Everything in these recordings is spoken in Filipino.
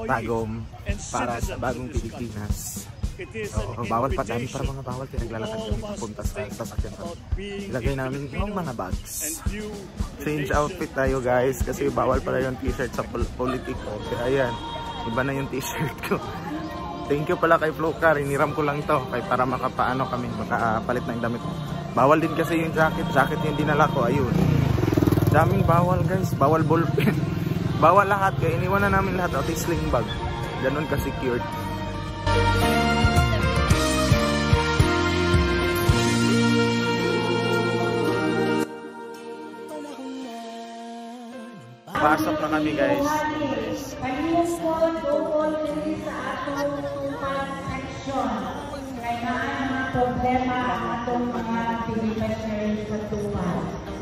para sa bagong Pilipinas. Bawal pa dami para mga bawal kaya naglalakad kami papunta sa sasakyan. Ilagay namin yung mga bags. Change outfit tayo guys kasi bawal pala yung t-shirt sa politiko. Kaya ayan, iba na yung t-shirt ko. Thank you pala kay Flowcar, iniram ko lang to kay para makapaano kami, makapalit ng damit. Bawal din kasi yung jacket yung dinala ko, ayun. Daming bawal guys, bawal ballpen. Bawal lahat, kaya iniwan na namin lahat at sling bag. Ganun ka secured. Pasok na kami guys. Kaya mga problema ang atong mga Pilipinas sa tuwan.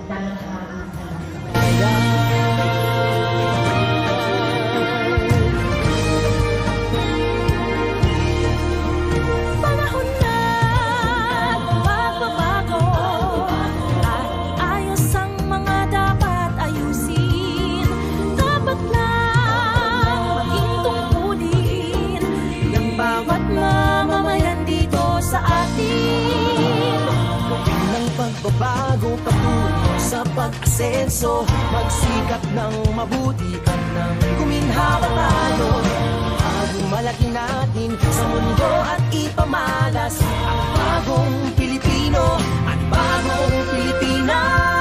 Panahon na magbabago at iayos ang mga dapat ayusin. Dapat lang maging tungkulin ng bawat mamamayan dito sa atin. Ng pagbabago patungo sa pag-asenso, magsikap ng mabuti at ng guminhawa tayo. Malaki natin sa mundo at ipamalas ang bagong Pilipino at bagong Pilipinas.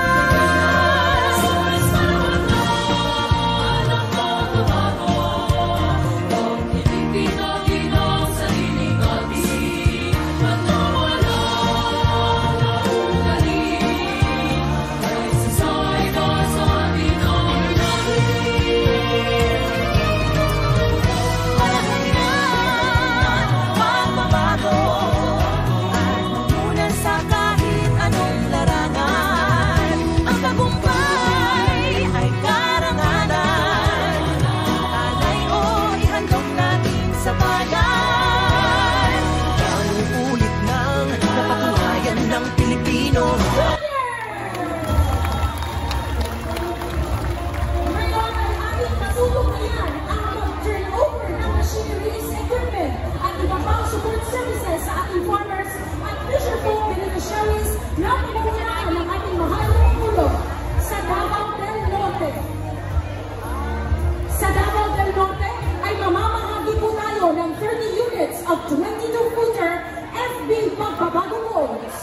ng 30 units of 22-footer FB Magbabago Boys.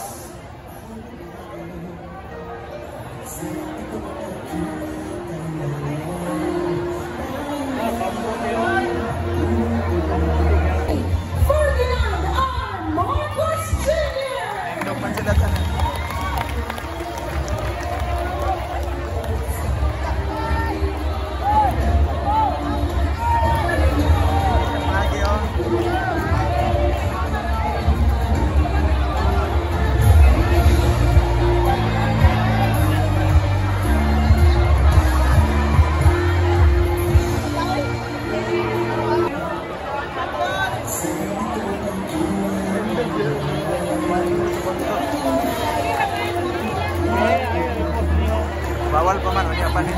Ferdinand R. Marcos Jr. Bawal pa man, unya pa rin.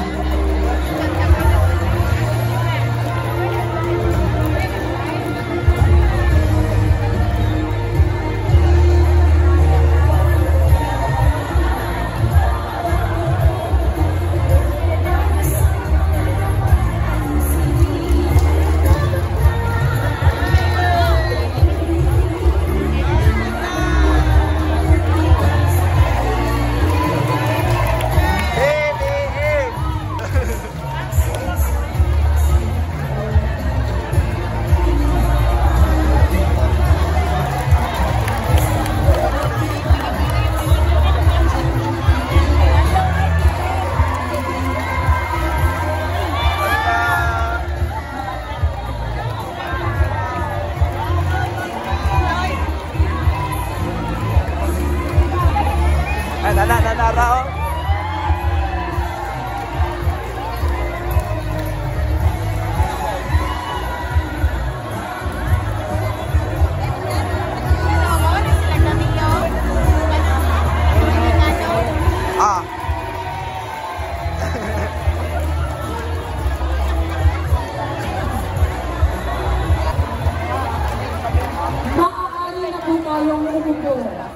umupo.